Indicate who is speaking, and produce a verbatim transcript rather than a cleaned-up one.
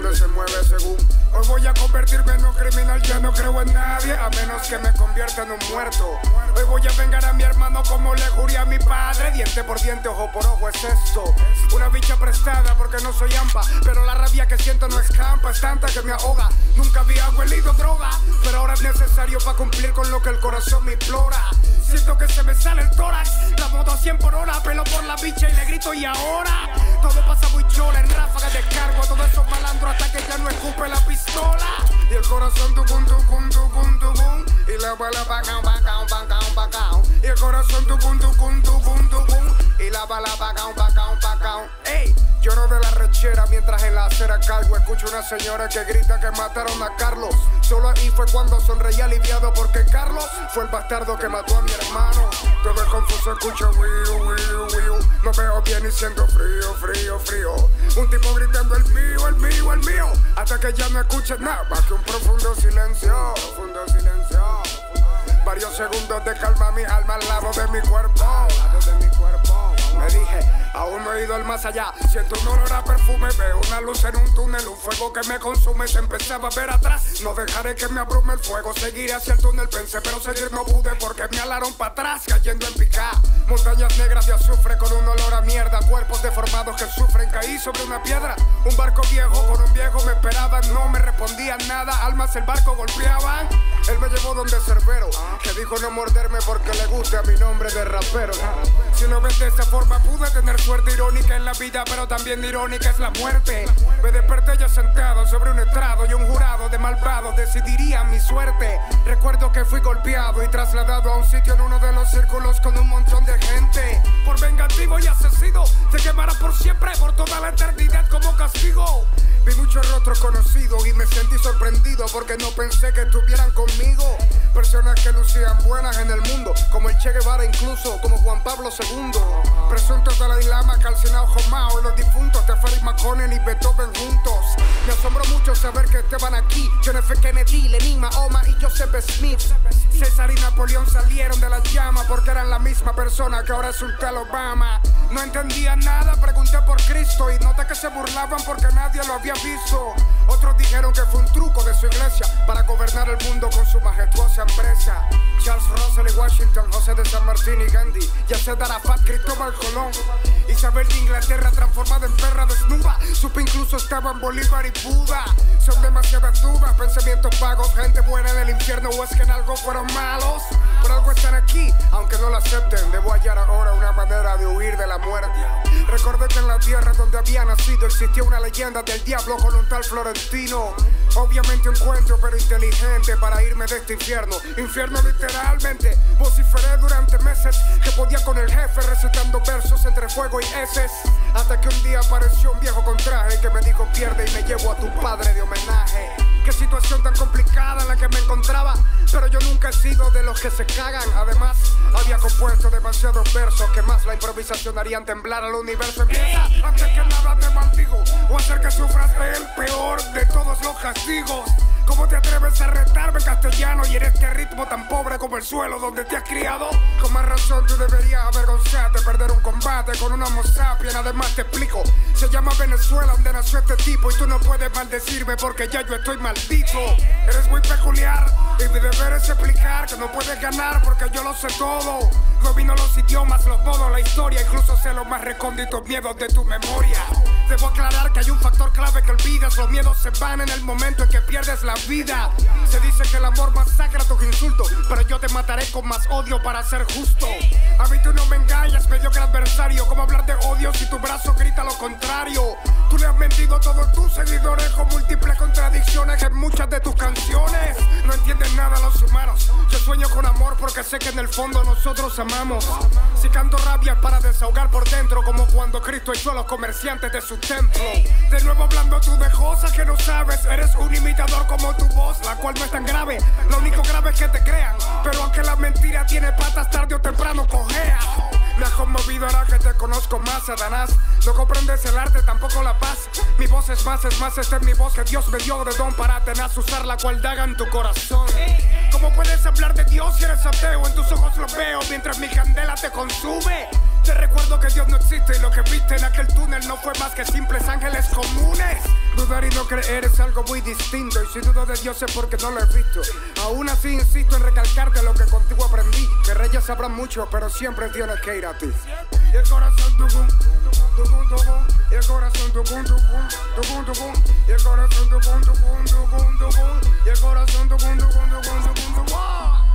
Speaker 1: donde se mueve según. Hoy voy a convertirme en un criminal, ya no creo en nadie, a menos que me convierta en un muerto. Hoy voy a vengar a mi hermano como le juré a mi padre. Diente por diente, ojo por ojo es esto. Una bicha prestada porque no soy ampa, pero la rabia que siento no escampa, es tanta que me ahoga. Nunca había huelido droga, pero ahora es necesario para cumplir con lo que el corazón me implora. Siento que se me sale el tórax, la moto a cien por hora, pelo por la bicha y le grito y ahora. Todo pasa muy chola, en ráfagas de cargo a todos esos malandros hasta que ya no escupe la pistola. Y el corazón tucum, tucum, tucum, tucum, y la bala bacao, bacao, bacao, bacao. Y el corazón tucum, tucum, tucum, tucum, y la bala bacao, bacao, bacao. Ey, lloro de la rechera mientras en la acera caigo. Escucho una señora que grita que mataron a Carlos. Solo ahí fue cuando sonreí aliviado porque Carlos fue el bastardo que mató a mi hermano. Todo es confuso, escucho wiu, wiu, wiu. No veo bien y siento frío, frío, frío. Un tipo gritando el mío, el mío, el mío, hasta que ya no escuches nada más que un profundo silencio, profundo silencio. Varios segundos de calma mi alma al lado de mi cuerpo, al lado de mi cuerpo. Me dije, aún no he ido al más allá. Siento un olor a perfume, veo una luz en un túnel, un fuego que me consume. Se empezaba a ver atrás, no dejaré que me abrume el fuego. Seguiré hacia el túnel, pensé, pero seguir no pude porque me alaron para atrás, cayendo en picá. Montañas negras de azufre con un olor a mierda, cuerpos deformados que sufren. Caí sobre una piedra, un barco viejo con un viejo me esperaban. No me respondían nada, almas el barco golpeaban. Él me llevó donde Cerbero, que dijo no morderme porque le gusta mi nombre de rapero. Si lo ves de esa forma pude tener suerte irónica en la vida, pero también irónica es la muerte. Me desperté ya sentado sobre un estrado y un jurado de malvados decidiría mi suerte. Recuerdo que fui golpeado y trasladado a un sitio en uno de los círculos con un montón de gente. Por vengativo y asesino, se quemará por siempre, por toda la eternidad como castigo. Vi muchos rostros conocidos y me sentí sorprendido porque no pensé que estuvieran conmigo. Personas que lucían buenas en el mundo, como el Che Guevara, incluso como Juan Pablo segundo. Presuntos Dalai Lama, calcinado Mao y los difuntos Teferi Makonnen y Beethoven juntos. Me asombró mucho saber que estaban aquí John F. Kennedy, Lenin, Mahoma y Joseph Smith. César y Napoleón salieron de las llamas porque eran la misma persona que ahora es un tal Obama. No entendía nada, pregunté por Cristo y noté que se burlaban porque nadie lo había visto. Otros dijeron que fue un truco de su iglesia para gobernar el mundo con su majestuosa empresa. Charles Russell y Washington, José de San Martín y Gandhi, Yasser Arafat, Cristóbal Colón, Isabel de Inglaterra transformada en perra desnuda. Supe incluso estaban Bolívar y Buda. Son demasiadas dudas, pensamientos vagos, gente buena en el infierno o es que en algo fueron malos. Por algo están aquí, aunque no lo acepten. Debo hallar ahora una manera de huir de la muerte. Recordé que en la tierra donde había nacido existía una leyenda del diablo con un tal Florentino. Obviamente un cuento pero inteligente para irme de este infierno. Infierno literalmente. Vociferé durante meses que podía con el jefe recitando versos entre fuego y heces. Hasta que un día apareció un viejo con traje que me dijo pierde y me llevo a tu padre de homenaje. Qué situación tan complicada en la que me encontraba, pero yo nunca he sido de los que se cagan. Además, había compuesto demasiados versos que más la improvisación harían temblar al universo. Empieza antes que nada te maldigo o hacer que sufras el peor de todos los castigos. ¿Cómo te atreves a retarme en castellano y en este ritmo tan pobre como el suelo donde te has criado? Con más razón tú deberías avergonzarte, perder un combate con un homo sapiens. Además te explico, se llama Venezuela donde nació este tipo y tú no puedes maldecirme porque ya yo estoy maldito. Eres muy peculiar y mi deber es explicar que no puedes ganar porque yo lo sé todo. Domino los idiomas, los modos, la historia, incluso sé los más recónditos miedos de tu memoria. Debo aclarar que hay un factor clave que olvidas, los miedos se van en el momento en que pierdes la vida. Se dice que el amor masacra tus insultos, pero yo te mataré con más odio para ser justo. A mí tú no me engañas, mediocre adversario. ¿Cómo hablar de odio si tu brazo grita lo contrario? Tú le has mentido a todos tus seguidores con múltiples contradicciones en muchas de tus canciones. No entienden nada los humanos. Yo sueño con amor porque sé que en el fondo nosotros amamos. Si canto rabia es para desahogar por dentro, como cuando Cristo echó a los comerciantes de su templo. De nuevo hablando tú de cosas que no sabes. Eres un imitador como tu voz, la cual no es tan grave. Lo único grave es que te crean, pero aunque la mentira tiene patas, tarde o temprano cojea. Me has conmovido ahora que te conozco más, Satanás. No comprendes el arte, tampoco la paz. Mi voz es más, es más, esta es mi voz que Dios me dio de don para tenaz usar la cual daga en tu corazón. ¿Cómo puedes hablar de Dios si eres ateo? En tus ojos lo veo mientras mi candela te consume. Te recuerdo que Dios no existe y lo que viste en aquel túnel no fue más que simples ángeles comunes. Dudar y no creer es algo muy distinto, y si dudo de Dios es porque no lo he visto. Aún así insisto en recalcarte lo que contigo aprendí, que reyes sabrán mucho, pero siempre tienes que ir a ti. Y el corazón tucum, tucum, tucum, y el corazón tucum, tucum, tucum, tucum, y el corazón tucum, tucum, tucum, tucum, y el corazón tucum, tucum, tucum, tucum, tucum.